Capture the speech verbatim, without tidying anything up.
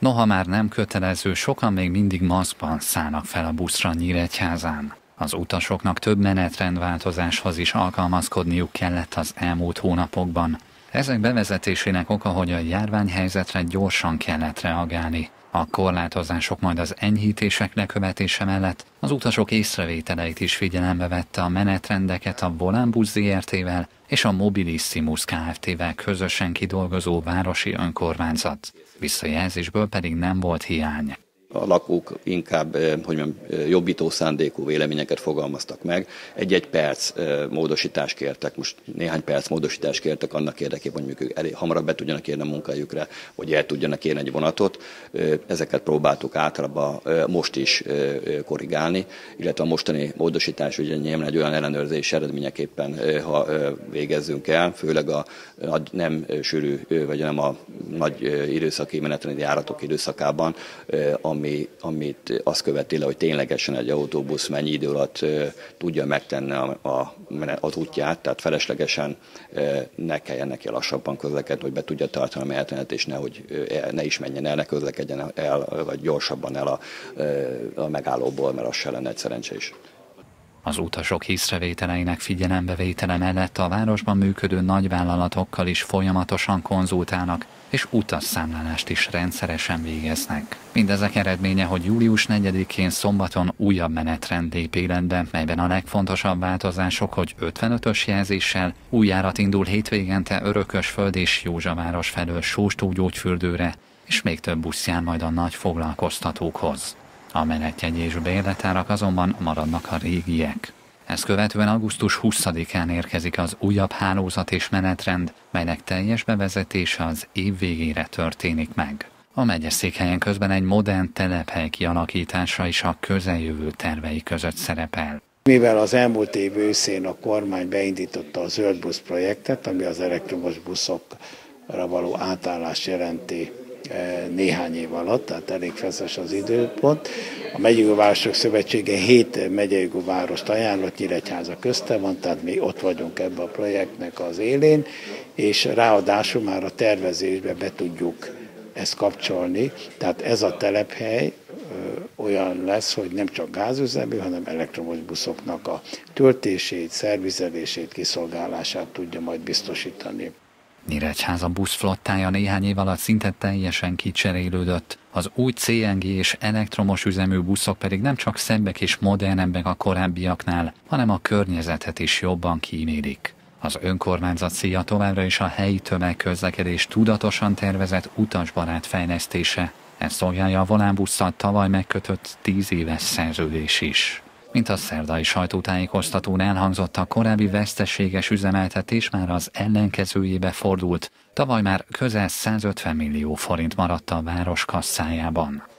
Noha már nem kötelező, sokan még mindig maszkban szállnak fel a buszra Nyíregyházán. Az utasoknak több menetrendváltozáshoz is alkalmazkodniuk kellett az elmúlt hónapokban. Ezek bevezetésének oka, hogy a járványhelyzetre gyorsan kellett reagálni. A korlátozások majd az enyhítések lekövetése mellett az utasok észrevételeit is figyelembe vette a menetrendeket a Volánbusz Zé Er Té-vel és a Mobilissimus Kft-vel közösen kidolgozó városi önkormányzat. Visszajelzésből pedig nem volt hiány. A lakók inkább hogy mondjam, jobbító szándékú véleményeket fogalmaztak meg. Egy-egy perc módosítást kértek, most néhány perc módosítást kértek annak érdekében, hogy ők elég hamarabb be tudjanak érni a munkájukra, hogy el tudjanak érni egy vonatot. Ezeket próbáltuk általában most is korrigálni, illetve a mostani módosítás ugye nyilván egy olyan ellenőrzés eredményeképpen, ha végezzünk el, főleg a nem sűrű, vagy nem a nagy időszaki menetrendi járatok időszakában, Ami, amit azt követi le, hogy ténylegesen egy autóbusz mennyi idő alatt e, tudja megtenni a, a, az útját, tehát feleslegesen e, ne kelljen neki lassabban közlekedni, hogy be tudja tartani a menetrendet, és nehogy e, ne is menjen el, ne közlekedjen el, vagy gyorsabban el a, e, a megállóból, mert az se lenne egy szerencse is. Az utasok észrevételeinek figyelembevétele mellett a városban működő nagyvállalatokkal is folyamatosan konzultálnak, és utasszámlálást is rendszeresen végeznek. Mindezek eredménye, hogy július negyedikén szombaton újabb menetrend lép életbe, melyben a legfontosabb változások, hogy ötvenötös jelzéssel új járat indul hétvégente Örökösföld és Józsaváros felől Sóstógyógyfürdőre, és még több busz jár majd a nagy foglalkoztatókhoz. A menetjegy és bérletárak azonban maradnak a régiek. Ezt követően augusztus huszadikán érkezik az újabb hálózat és menetrend, melynek teljes bevezetése az év végére történik meg. A megyeszékhelyen közben egy modern telephely kialakítása is a közeljövő tervei között szerepel. Mivel az elmúlt év őszén a kormány beindította a zöld busz projektet, ami az elektromos buszokra való átállást jelenti néhány év alatt, tehát elég feszes az időpont. A Megyei Városok Szövetsége hét megyei várost ajánlott, Nyíregyháza közte van, tehát mi ott vagyunk ebbe a projektnek az élén, és ráadásul már a tervezésbe be tudjuk ezt kapcsolni, tehát ez a telephely ö, olyan lesz, hogy nem csak gázüzemű, hanem elektromos buszoknak a töltését, szervizelését, kiszolgálását tudja majd biztosítani. Nyíregyháza buszflottája néhány év alatt szinte teljesen kicserélődött. Az új cé en gé és elektromos üzemű buszok pedig nem csak szebbek és modernebbek a korábbiaknál, hanem a környezetet is jobban kímélik. Az önkormányzat célja továbbra is a helyi tömegközlekedés tudatosan tervezett utasbarát fejlesztése. Ezt szolgálja a Volánbusszal tavaly megkötött tíz éves szerződés is. Mint a szerdai sajtótájékoztatón elhangzott, a korábbi veszteséges üzemeltetés már az ellenkezőjébe fordult. Tavaly már közel százötven millió forint maradt a város kasszájában.